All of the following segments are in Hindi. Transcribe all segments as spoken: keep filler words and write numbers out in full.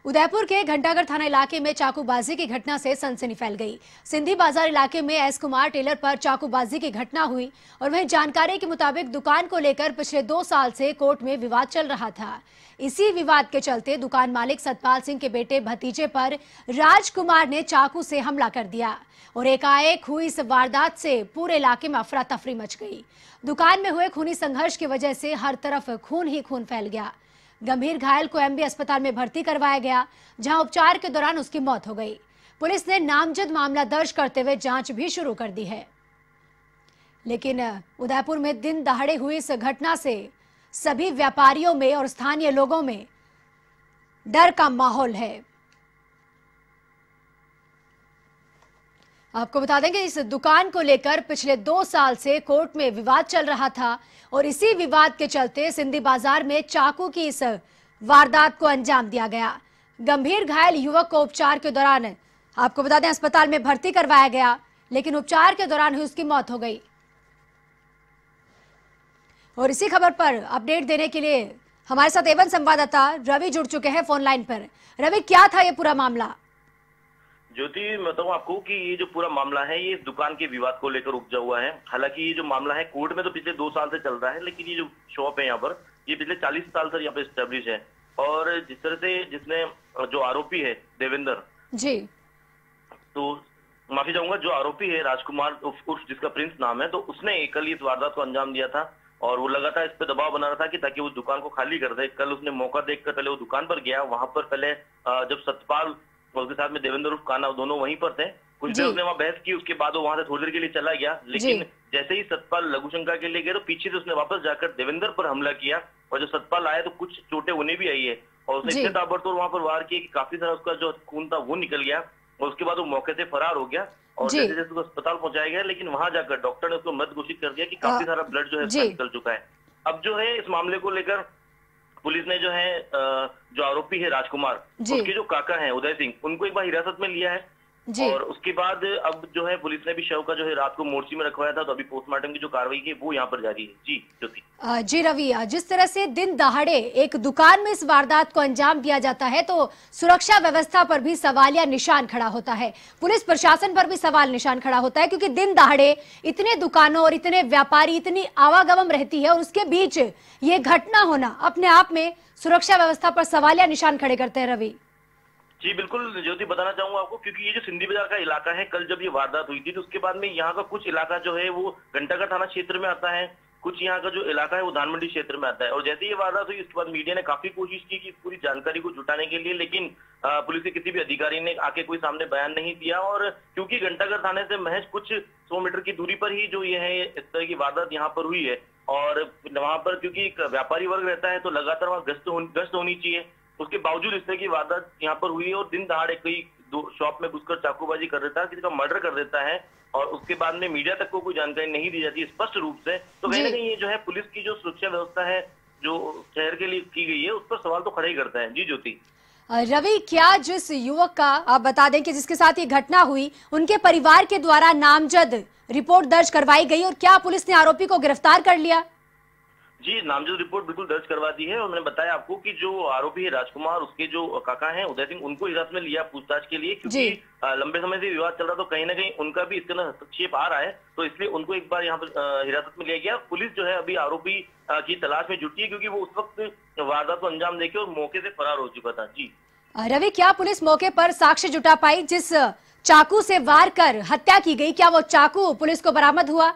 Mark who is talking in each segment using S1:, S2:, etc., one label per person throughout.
S1: उदयपुर के घंटाघर थाना इलाके में चाकूबाजी की घटना से सनसनी फैल गई। सिंधी बाजार इलाके में एस कुमार टेलर पर चाकूबाजी की घटना हुई और वहीं जानकारी के मुताबिक दुकान को लेकर पिछले दो साल से कोर्ट में विवाद चल रहा था। इसी विवाद के चलते दुकान मालिक सतपाल सिंह के बेटे भतीजे पर राजकुमार ने चाकू से हमला कर दिया और एकाएक हुई इस वारदात से पूरे इलाके में अफरा तफरी मच गई। दुकान में हुए खूनी संघर्ष की वजह से हर तरफ खून ही खून फैल गया। गंभीर घायल को एमबी अस्पताल में भर्ती करवाया गया, जहां उपचार के दौरान उसकी मौत हो गई। पुलिस ने नामजद मामला दर्ज करते हुए जांच भी शुरू कर दी है। लेकिन उदयपुर में दिन दहाड़े हुई इस घटना से सभी व्यापारियों में और स्थानीय लोगों में डर का माहौल है। आपको बता दें कि इस दुकान को लेकर पिछले दो साल से कोर्ट में विवाद चल रहा था और इसी विवाद के चलते सिंधी बाजार में चाकू की इस वारदात को अंजाम दिया गया। गंभीर घायल युवक को उपचार के दौरान आपको बता दें अस्पताल में भर्ती करवाया गया, लेकिन उपचार के दौरान ही उसकी मौत हो गई। और इसी खबर पर अपडेट देने के लिए हमारे साथ एवन संवाददाता रवि जुड़ चुके हैं फोन लाइन पर। रवि, क्या था ये पूरा मामला?
S2: ज्योति, मैं बताऊं आपको कि ये जो पूरा मामला है ये इस दुकान के विवाद को लेकर उपजा हुआ है। हालांकि ये जो मामला है कोर्ट में तो पिछले दो साल से चल रहा है, लेकिन ये जो शॉप है यहाँ पर ये पिछले चालीस साल से यहाँ पे स्टेब्लिश है। और जिस तरह से जिसने जो आरोपी है देवेंद्र
S1: जी,
S2: तो माफी चाहूंगा, जो आरोपी है राजकुमार उर्फ जिसका प्रिंस नाम है, तो उसने कल इस वारदात को अंजाम दिया था और वो लगातार इस पर दबाव बना रहा था कि ताकि वो दुकान को खाली कर दे। कल उसने मौका देखकर पहले वो दुकान पर गया। वहां पर पहले जब सतपाल और उसके साथ में देवेंद्र उर्फ कान्हा दोनों वहीं पर थे, कुछ देर उसने वहां बहस की। उसके बाद वो वहां से थोड़ी देर के लिए चला गया, लेकिन जैसे ही सतपाल लघु शंका के लिए गए तो पीछे से उसने वापस जाकर देवेंद्र पर हमला किया और जब सतपाल आया तो कुछ चोटें उन्हें भी आई है और उसने इतने ताबड़तोड़ वहां पर वार किए कि काफी सारा उसका जो खून था वो निकल गया और उसके बाद वो मौके से फरार हो गया और जैसे जैसे उसको अस्पताल पहुंचाया गया, लेकिन वहां जाकर डॉक्टर ने उसको मृत घोषित कर दिया कि काफी सारा ब्लड जो है निकल चुका है। अब जो है इस मामले को लेकर पुलिस ने जो है जो आरोपी है राजकुमार, उसके जो काका हैं उदय सिंह, उनको एक बार हिरासत में लिया है और उसके बाद अब जो है पुलिस ने भी शव का जो है रात को मोर्ची में रखवाया था, तो अभी पोस्टमार्टम की जो कार्रवाई की वो यहाँ पर जारी है। जी ज्योति।
S1: जी रवि, जिस तरह से दिन दहाड़े एक दुकान में इस वारदात को अंजाम दिया जाता है तो सुरक्षा व्यवस्था पर भी सवालिया निशान खड़ा होता है, पुलिस प्रशासन पर भी सवाल निशान खड़ा होता है, क्योंकि दिन दहाड़े इतने दुकानों और इतने व्यापारी, इतनी आवागमन रहती है और उसके बीच ये घटना होना अपने आप में सुरक्षा व्यवस्था पर सवालिया निशान खड़े करते हैं। रवि
S2: जी बिल्कुल ज्योति, बताना चाहूंगा आपको, क्योंकि ये जो सिंधी बाजार का इलाका है, कल जब ये वारदात हुई थी तो उसके बाद में यहाँ का कुछ इलाका जो है वो घंटाघर थाना क्षेत्र में आता है, कुछ यहाँ का जो इलाका है वो धान मंडी क्षेत्र में आता है। और जैसे ये वारदात हुई उसके बाद मीडिया ने काफी कोशिश की कि पूरी जानकारी को जुटाने के लिए, लेकिन पुलिस के किसी भी अधिकारी ने आके कोई सामने बयान नहीं दिया। और क्योंकि घंटाघर थाने से महज कुछ सौ मीटर की दूरी पर ही जो ये है इस तरह की वारदात यहाँ पर हुई है और वहां पर क्योंकि एक व्यापारी वर्ग रहता है तो लगातार वहाँ गश्त हो, गश्त होनी चाहिए, उसके बावजूद इस तरह की वारदात यहाँ पर हुई है और दिन दहाड़े कोई शॉप में घुसकर चाकूबाजी कर देता है, किसी का मर्डर कर देता है और उसके बाद में मीडिया तक को कोई जानकारी नहीं दी जाती स्पष्ट रूप से, तो कहीं ना कहीं ये जो है पुलिस की जो सुरक्षा व्यवस्था है जो शहर के लिए की गई है उस पर सवाल तो खड़े ही करता है। जी ज्योति।
S1: रवि, क्या जिस युवक का आप बता दें कि जिसके साथ ये घटना हुई उनके परिवार के द्वारा नामजद रिपोर्ट दर्ज करवाई गई और क्या पुलिस ने आरोपी को गिरफ्तार कर लिया?
S2: जी, नामजद रिपोर्ट बिल्कुल दर्ज करवा दी है और मैंने बताया आपको कि जो आरोपी है राजकुमार, उसके जो काका हैं उदय सिंह, उनको हिरासत में लिया पूछताछ के लिए, क्योंकि लंबे समय से विवाद चल रहा तो कहीं ना कहीं उनका भी इसके अंदर हस्तक्षेप आ रहा है, तो इसलिए उनको एक बार यहाँ पर हिरासत में लिया गया। पुलिस जो है अभी आरोपी की तलाश में जुटी है क्योंकि वो उस वक्त वारदात को अंजाम देके और मौके से फरार हो चुका था। जी
S1: रवि, क्या पुलिस मौके पर साक्ष्य जुटा पाई? जिस चाकू से वार कर हत्या की गई, क्या वो चाकू पुलिस को बरामद हुआ?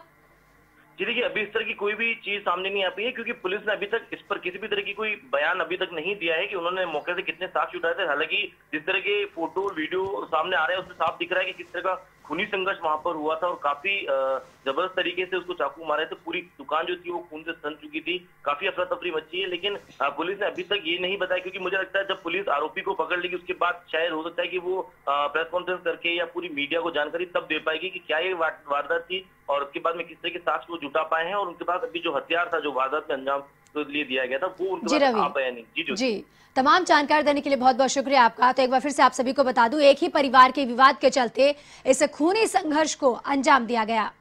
S2: जी देखिए, अभी इस तरह की कोई भी चीज सामने नहीं आ पाई है क्योंकि पुलिस ने अभी तक इस पर किसी भी तरह की कोई बयान अभी तक नहीं दिया है कि उन्होंने मौके से कितने साक्ष्य उठाए थे। हालांकि जिस तरह के फोटो वीडियो सामने आ रहे हैं उसमें साफ दिख रहा है कि किस तरह का खूनी संघर्ष वहां पर हुआ था और काफी जबरदस्त तरीके से उसको चाकू मारे थे। पूरी दुकान जो थी वो खून से सन चुकी थी, काफी अफरा तफरी मची है, लेकिन पुलिस ने अभी तक ये नहीं बताया क्योंकि मुझे लगता है जब पुलिस आरोपी को पकड़ लेगी उसके बाद शायद हो सकता है कि वो प्रेस कॉन्फ्रेंस करके या पूरी मीडिया को जानकारी तब दे पाएगी कि क्या ये वारदात थी और उसके बाद में किस तरह के साक्ष्य को जुटा पाए हैं और उनके पास अभी जो हथियार था जो वारदात में अंजाम तो लिए दिया गया था वो उनके पास आ पाया नहीं। जी
S1: जी, तमाम जानकारी देने के लिए बहुत बहुत शुक्रिया आपका। तो एक बार फिर से आप सभी को बता दूं, एक ही परिवार के विवाद के चलते इस खूनी संघर्ष को अंजाम दिया गया।